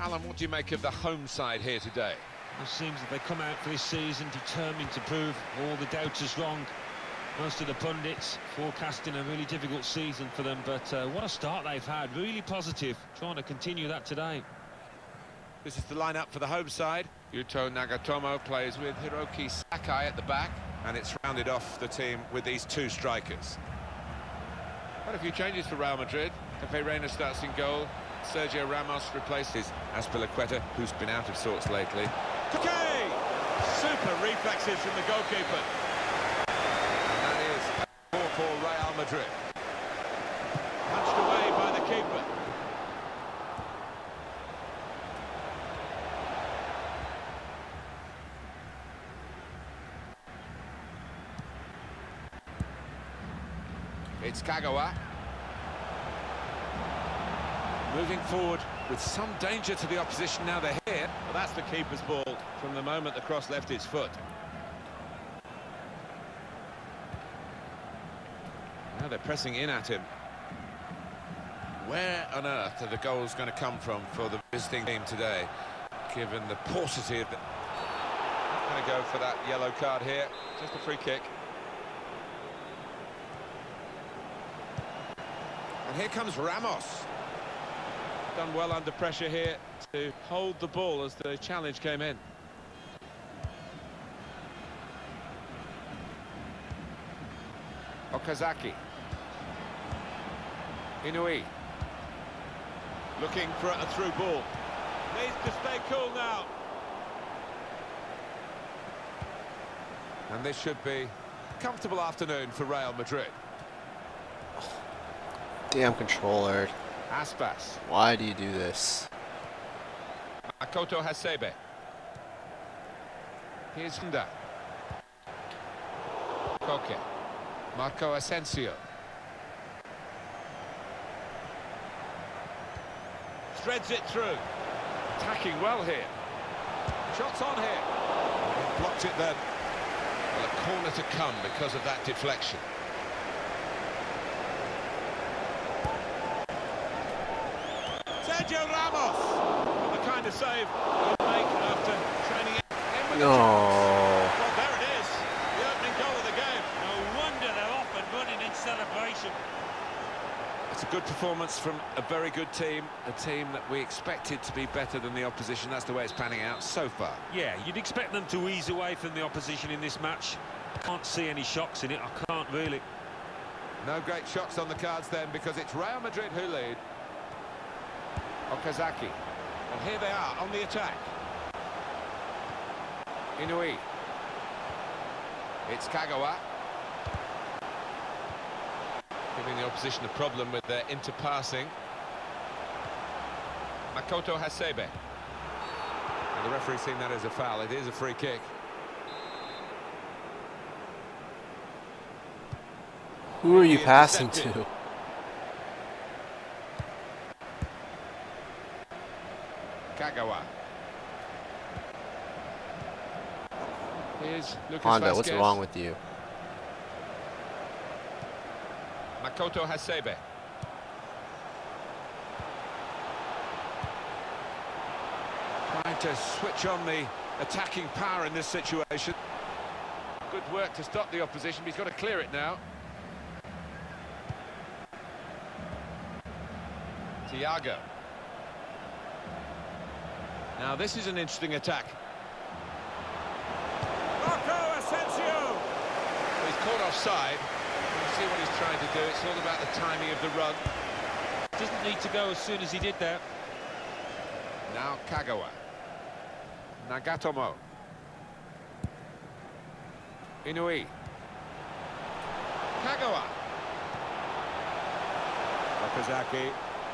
Alan, what do you make of the home side here today? It seems that they come out for this season determined to prove all the doubters wrong. Most of the pundits forecasting a really difficult season for them, but what a start they've had. Really positive, trying to continue that today. This is the lineup for the home side. Yuto Nagatomo plays with Hiroki Sakai at the back, and it's rounded off the team with these two strikers. Quite a few changes for Real Madrid. Pepe Reina starts in goal. Sergio Ramos replaces Azpilicueta, who's been out of sorts lately. Okay! Super reflexes from the goalkeeper. And that is a goal for Real Madrid. Punched away by the keeper. It's Kagawa. Moving forward with some danger to the opposition now they're here. Well, that's the keeper's ball from the moment the cross left his foot. Now they're pressing in at him. Where on earth are the goals going to come from for the visiting team today, given the paucity of the... Not going to go for that yellow card here, just a free kick. And here comes Ramos. Done well under pressure here to hold the ball as the challenge came in. Okazaki. Inui. Looking for a through ball. Needs to stay cool now. And this should be a comfortable afternoon for Real Madrid. Damn controller. Aspas. Why do you do this? Makoto Hasebe. Here's Honda. Koke. Marco Asensio. Threads it through. Attacking well here. Shots on here. Blocked it then. Well, a corner to come because of that deflection. Sergio Ramos! The kind of save he'll make after training in. No. Well, there it is. The opening goal of the game. No wonder they're off and running in celebration. It's a good performance from a very good team, a team that we expected to be better than the opposition. That's the way it's panning out so far. Yeah, you'd expect them to ease away from the opposition in this match. Can't see any shocks in it, I can't really. No great shocks on the cards then, because it's Real Madrid who lead. Okazaki. And here they are on the attack. Inui. It's Kagawa. Giving the opposition a problem with their interpassing. Makoto Hasebe. And the referee's seen that as a foul. It is a free kick. Who are you passing to? Kagawa. Here's Lucas Honda, Vasquez. what's wrong with you? Makoto Hasebe. Trying to switch on the attacking power in this situation. Good work to stop the opposition, but he's got to clear it now. Thiago. Now this is an interesting attack. Marco Asensio! He's caught offside. You see what he's trying to do. It's all about the timing of the run. Doesn't need to go as soon as he did there. Now Kagawa. Nagatomo. Inui. Kagawa. Okazaki.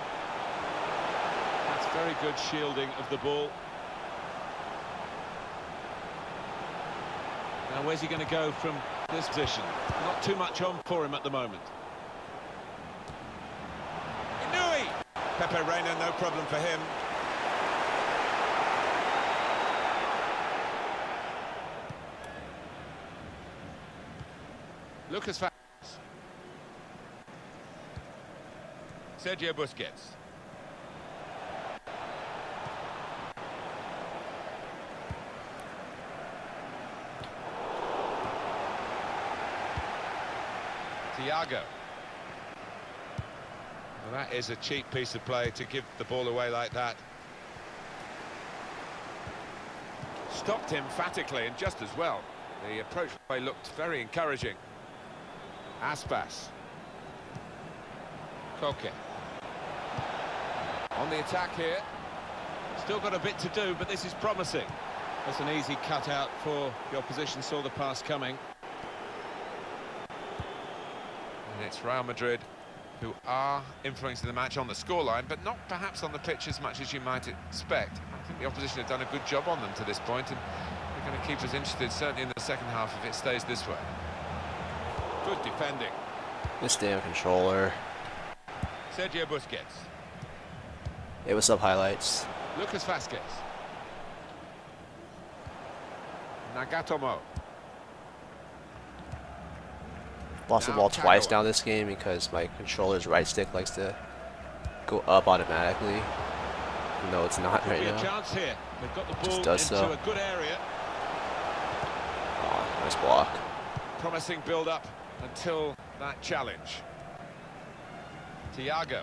That's very good shielding of the ball. Now where's he going to go from this position? Not too much on for him at the moment. Inui! Pepe Reina, no problem for him. Lucas Vasquez. Sergio Busquets. Thiago. Well, that is a cheap piece of play to give the ball away like that. Stopped emphatically and just as well. The approach play looked very encouraging. Aspas. Koke. On the attack here. Still got a bit to do, but this is promising. That's an easy cut out for the opposition, saw the pass coming. And it's Real Madrid who are influencing the match on the scoreline, but not perhaps on the pitch as much as you might expect. I think the opposition have done a good job on them to this point, and they're going to keep us interested, certainly in the second half, if it stays this way. Good defending. This damn controller. Sergio Busquets. Hey, what's up, highlights? Lucas Vázquez. Nagatomo. Lost the Now ball twice Kagawa. now this game because my controller's right stick likes to go up automatically. Even though it's not Could right be a now. chance here. They've got the ball Just does into so. a good area. Oh, nice block. Promising build-up until that challenge. Thiago.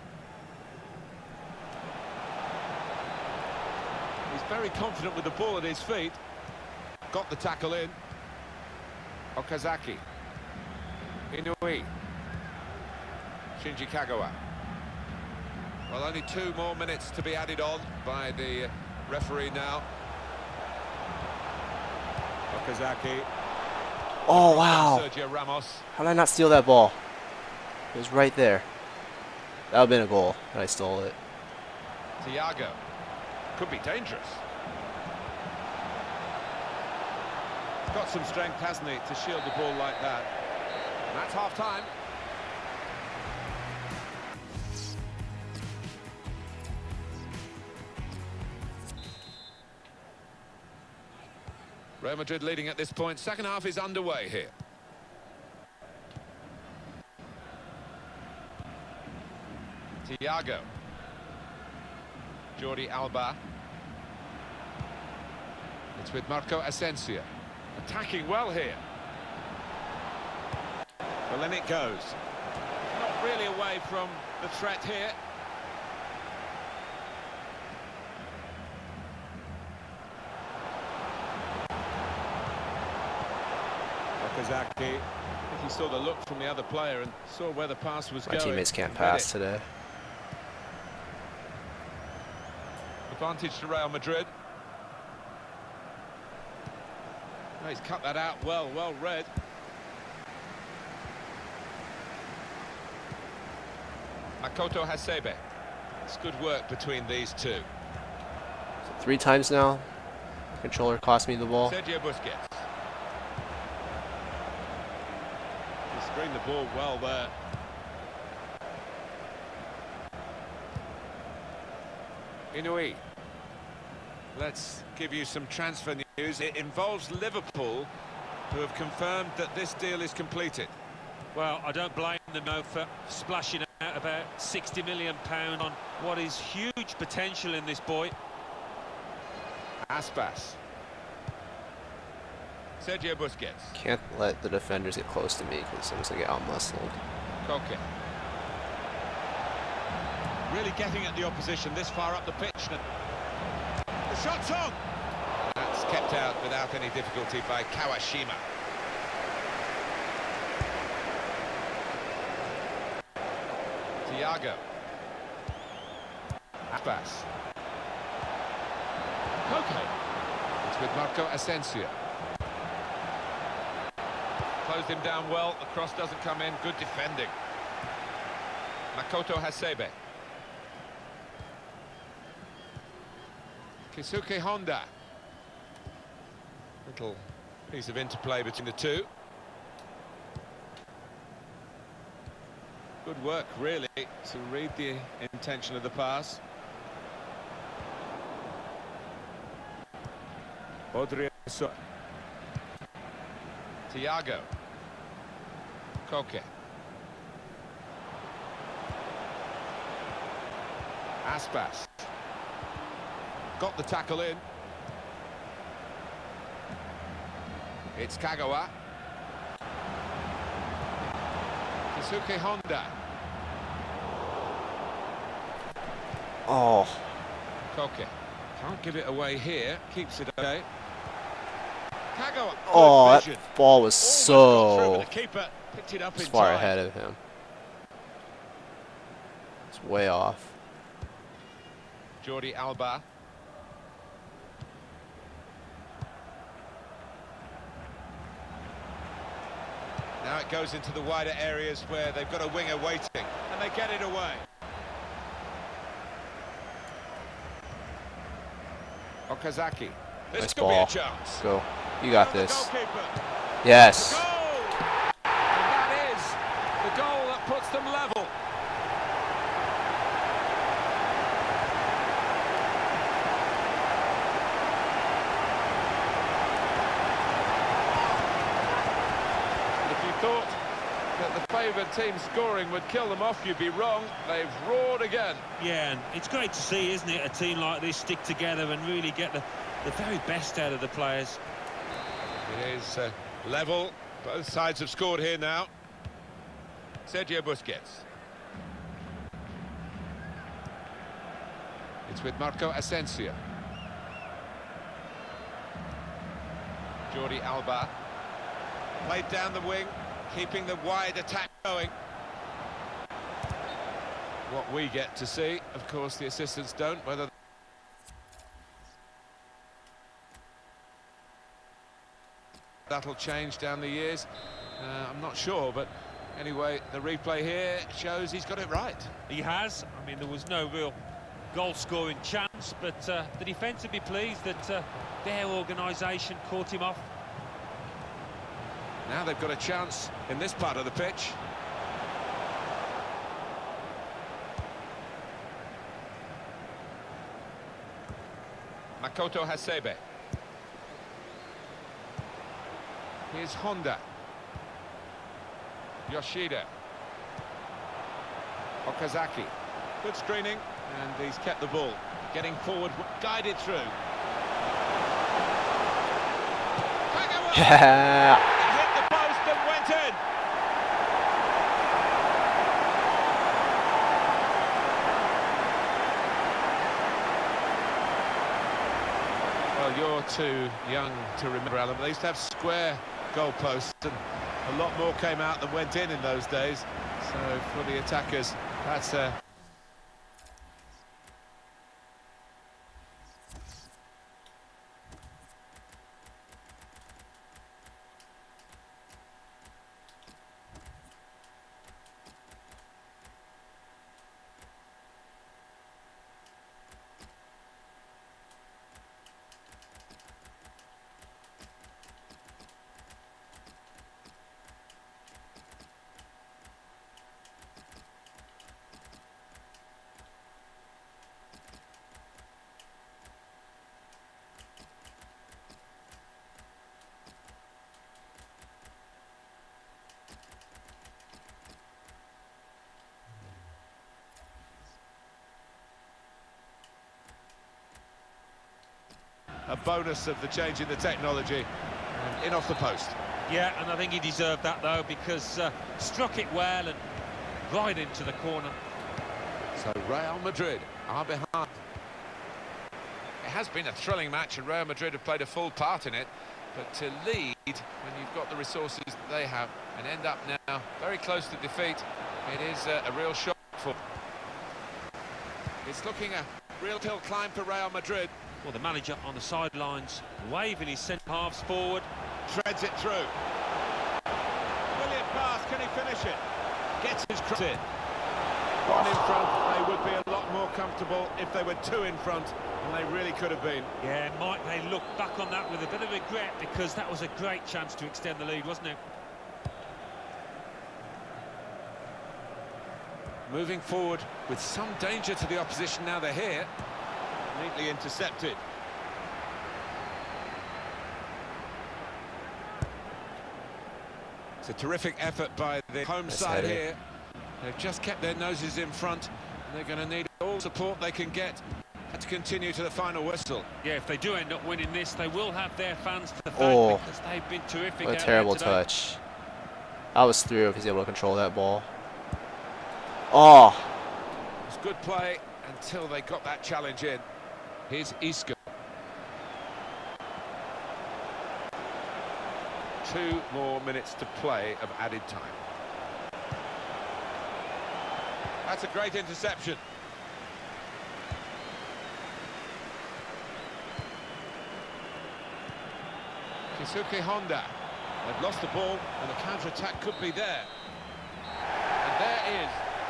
He's very confident with the ball at his feet. Got the tackle in. Okazaki. Inui. Shinji Kagawa. Well, only 2 more minutes to be added on by the referee now. Okazaki. Oh, wow. Sergio Ramos. How did I not steal that ball? It was right there. That would have been a goal, but I stole it. Thiago. Could be dangerous. Got some strength, hasn't he, to shield the ball like that. And that's half-time. Real Madrid leading at this point. Second half is underway here. Thiago. Jordi Alba. It's with Marco Asensio. Attacking well here. Well, then it goes. Not really away from the threat here. Okazaki. I think he saw the look from the other player and saw where the pass was My going. teammates can't Read pass it. today. Advantage to Real Madrid. Oh, he's cut that out well read. Makoto Hasebe. It's good work between these two. So 3 times now, the controller cost me the ball. Sergio Busquets. He screened the ball well there. Inui. Let's give you some transfer news. It involves Liverpool, who have confirmed that this deal is completed. Well, I don't blame them though for splashing out about £60 million on what is huge potential in this boy. Aspas. Sergio Busquets. Can't let the defenders get close to me because I'm going to get out-muscled. Koke. Really getting at the opposition this far up the pitch. The shot's on! That's kept out without any difficulty by Kawashima. Thiago. Aspas. Okay. It's with Marco Asensio. Closed him down well. The cross doesn't come in. Good defending. Makoto Hasebe. Keisuke Honda. Little piece of interplay between the two. Good work, really, to read the intention of the pass. Odriozola. Thiago. Koke. Aspas. Got the tackle in. It's Kagawa. Keisuke Honda. Oh. Koke. Can't give it away here. Keeps it okay. Kagawa. Oh, Good vision. that ball was Almost got through, so but the keeper picked it up in far time. ahead of him. It's way off. Jordi Alba. Now it goes into the wider areas where they've got a winger waiting, and they get it away. Okazaki. This Nice could be a ball. chance. Go. You got And the this. goalkeeper. Yes. Goal! And that is the goal that puts them level. If you thought that the favoured team scoring would kill them off, you'd be wrong. They've roared again. Yeah, and it's great to see, isn't it, a team like this stick together and really get the very best out of the players. It is level. Both sides have scored here now. Sergio Busquets. It's with Marco Asensio. Jordi Alba. Played down the wing, keeping the wide attack going. What we get to see, of course, the assistants don't, whether that'll change down the years, I'm not sure, but anyway, the replay here shows he's got it right. He has. I mean, there was no real goal-scoring chance, but the defence would be pleased that their organisation caught him off. Now they've got a chance in this part of the pitch. Makoto Hasebe. Here's Honda. Yoshida. Okazaki. Good screening, and he's kept the ball. Getting forward, guided through. Kagawa! Yeah. It hit the post and went in. Well, you're too young to remember, Alan, but they used to have square goalposts, and a lot more came out than went in those days. So for the attackers, that's a bonus of the change in the technology. And in off the post. Yeah, and I think he deserved that, though, because struck it well and right into the corner. So Real Madrid are behind. It has been a thrilling match, and Real Madrid have played a full part in it. But to lead when you've got the resources that they have and end up now very close to defeat, it is a real shock for. It's looking a real hill climb for Real Madrid. Well, the manager on the sidelines, waving his centre-halves forward. Treads it through. Brilliant pass, can he finish it? Gets his cross in. One in front, they would be a lot more comfortable if they were two in front, and they really could have been. Yeah, might they look back on that with a bit of regret, because that was a great chance to extend the lead, wasn't it? Moving forward with some danger to the opposition now they're here. Neatly intercepted. It's a terrific effort by the home side here. They've just kept their noses in front, and they're going to need all support they can get to continue to the final whistle. Yeah, if they do end up winning this, they will have their fans to thank, Oh, because they've been terrific. what a out terrible there today. touch. I was through if he's able to control that ball. Oh, It was good play until they got that challenge in. Here's Isco. 2 more minutes to play of added time. That's a great interception. Keisuke Honda. They've lost the ball and the counter-attack could be there. And there is.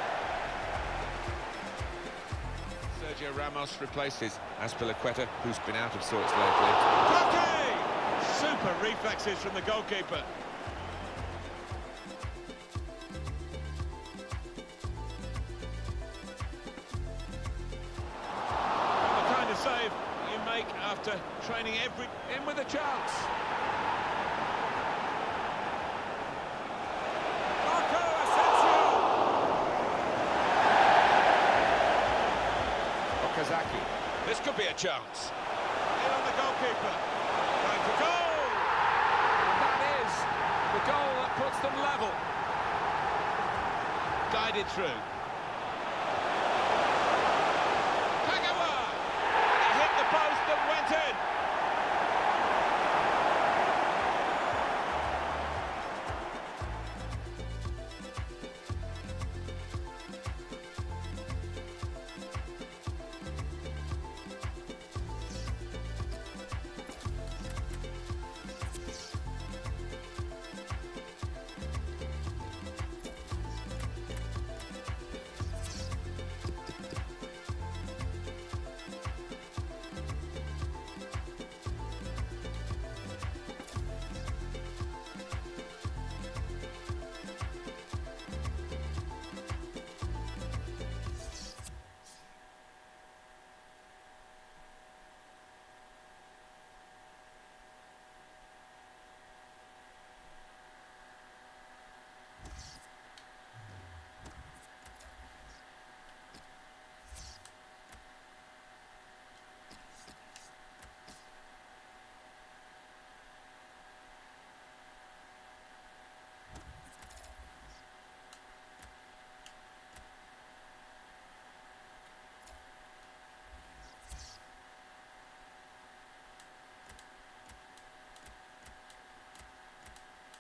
Sergio Ramos replaces Azpilicueta, who's been out of sorts lately. Koke! Super reflexes from the goalkeeper. The kind of save you make after training every... In with a chance. Marco Asensio! Okazaki. This could be a chance. In on the goalkeeper. Going for goal! And that is the goal that puts them level. Guided through. Kagawa! It hit the post and went in.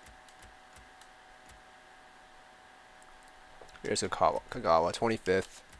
here's Kagawa, 25th.